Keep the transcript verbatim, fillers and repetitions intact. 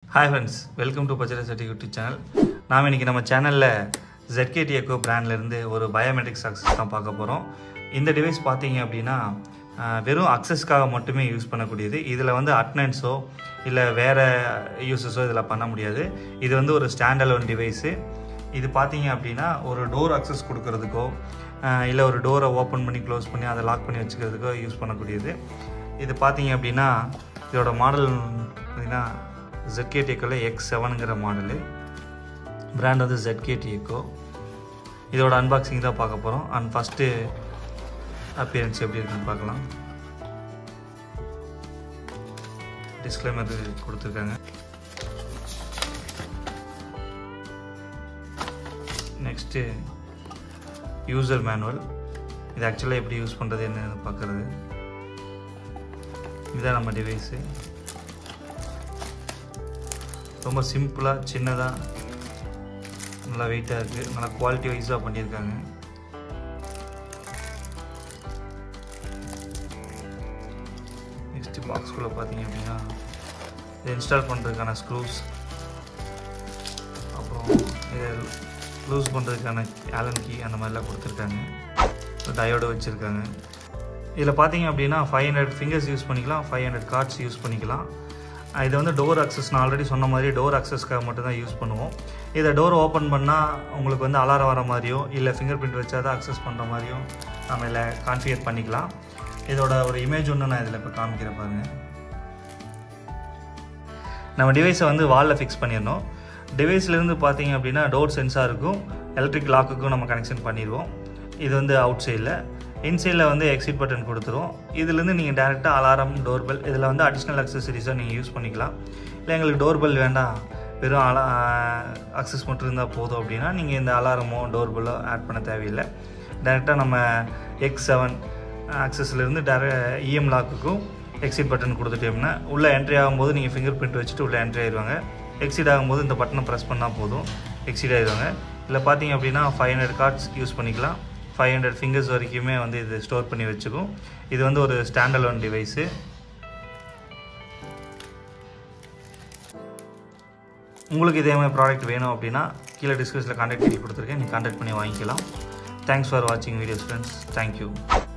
Hi friends, welcome to Pachara City YouTube channel. நாம இன்னைக்கு நம்ம சேனல்ல Z K T Echo பிராண்ட்ல இருந்து ஒரு பயோமெட்ரிக் அக்சஸ் தான் பார்க்க போறோம். இந்த டிவைஸ் பாத்தீங்க அப்படினா வெறும் அக்சஸ்க்காக மட்டுமே யூஸ் பண்ணக்கூடியது. இதுல வந்து அட்டெண்டன்ஸோ இல்ல வேற யூசஸோ இதல பண்ண முடியாது. இது வந்து ஒரு ஸ்டாண்ட் அலோன் டிவைஸ். இது பாத்தீங்க அப்படினா ஒரு டோர் அக்சஸ் கொடுக்கிறதுக்கோ இல்ல ஒரு டோரை ஓபன் பண்ணி க்ளோஸ் பண்ணி அதை லாக் பண்ணி வச்சுக்கிறதுக்கோ யூஸ் பண்ணக்கூடியது. இது பாத்தீங்க அப்படினா இதோட மாடல் பாத்தீங்கன்னா Z K T Echo X seven model. Brand வந்து Z K T Echo. இதோட அன்பாக்சிங் தான் பார்க்க போறோம். அண்ட் ஃபர்ஸ்ட் அப்பியரன்ஸ் எப்படி இருக்குன்னு பார்க்கலாம். டிஸ்க்ளைமர் கொடுத்திருக்காங்க. Next user manual. இது ஆக்சுவலா எப்படி யூஸ் பண்றது என்னன்னு பார்க்கிறது. இதுதான் நம்ம டிவைஸ். ரொம்ப சிம்பிளா சின்னதா நல்ல வெயிட்டா இருக்கு. நல்ல குவாலிட்டி வைஸா பண்ணிருக்காங்க. நெக்ஸ்ட் பாக்ஸ் குள்ள பாத்தீங்க அப்படினா இத இன்ஸ்டால் பண்றதுக்கான ஸ்க்ரூஸ், அப்புறம் இத லூஸ் பண்றதுக்கான ஆலன் கீ அந்த மாதிரி எல்லாம் கொடுத்திருக்காங்க. டயோடு வச்சிருக்காங்க. இதுல பாத்தீங்க அப்படினா five hundred ஃபிங்கர்ஸ் யூஸ் பண்ணிக்கலாம், five hundred கார்ட்ஸ் யூஸ் பண்ணிக்கலாம். இது வந்து டோர் அக்சஸ் நான் ஆல்ரெடி சொன்ன மாதிரி டோர் அக்சஸ்க்காக மட்டும் தான் யூஸ் பண்ணுவோம். இதை டோர் ஓப்பன் பண்ணால் உங்களுக்கு வந்து அலாரம் வர மாதிரியோ இல்லை ஃபிங்கர் பிரிண்ட் வச்சா தான் அக்சஸ் பண்ணுற மாதிரியோ நம்ம இதில் கான்ஃபிகர் பண்ணிக்கலாம். இதோட ஒரு இமேஜ் ஒன்று நான் இதில் இப்போ காமிக்கிறேன் பாருங்கள். நம்ம டிவைஸை வந்து வாலில் ஃபிக்ஸ் பண்ணிடணும். டிவைஸ்லேருந்து பார்த்தீங்க அப்படின்னா டோர் சென்சாருக்கும் எலக்ட்ரிக் லாக்குக்கும் நம்ம கனெக்ஷன் பண்ணிடுவோம். இது வந்து அவுட் சைடில். இன்சைடில் வந்து எக்ஸிட் பட்டன் கொடுத்துருவோம். இதுலேருந்து நீங்கள் டேரெக்டாக அலாரம், டோர்பெல் இதில் வந்து அடிஷ்னல் அக்சசரிஸாக நீங்கள் யூஸ் பண்ணிக்கலாம். இல்லை எங்களுக்கு டோர்பெல் வேண்டாம், வெறும் அலா அக்சஸ் மட்டும் இருந்தால் போதும் அப்படின்னா நீங்கள் இந்த அலாரமோ டோர்பெல்லோ ஆட் பண்ண தேவையில்லை. டேரெக்டாக நம்ம எக்ஸ் செவன் அக்சஸ்லேருந்து டேர இஎம் லாக்குக்கும் எக்ஸிட் பட்டன் கொடுத்துட்டோம்னா உள்ளே என்ட்ரி ஆகும்போது நீங்கள் ஃபிங்கர் பிரிண்ட் வச்சுட்டு உள்ளே என்ட்ரி ஆயிடுவாங்க. எக்ஸிட் ஆகும்போது இந்த பட்டனை ப்ரெஸ் பண்ணால் போதும், எக்ஸிட் ஆயிடுவாங்க. இல்லை பார்த்தீங்க அப்படின்னா ஃபைவ் ஹண்ட்ரட் கார்ட்ஸ் யூஸ் பண்ணிக்கலாம். ஃபைவ் ஹண்ட்ரட் ஃபிங்கர்ஸ் வரைக்குமே வந்து இது ஸ்டோர் பண்ணி வச்சுக்கும். இது வந்து ஒரு ஸ்டாண்ட் அலோன் டிவைஸு. உங்களுக்கு இதே மாதிரி ப்ராடக்ட் வேணும் அப்படின்னா கீழே டிஸ்கிரிப்ஷனில் கான்டாக்ட் பண்ணி கொடுத்துருக்கேன். நீங்கள் கான்டாக்ட் பண்ணி வாங்கிக்கலாம். தேங்க்ஸ் ஃபார் வாட்சிங் வீடியோஸ் ஃப்ரெண்ட்ஸ். தேங்க்யூ.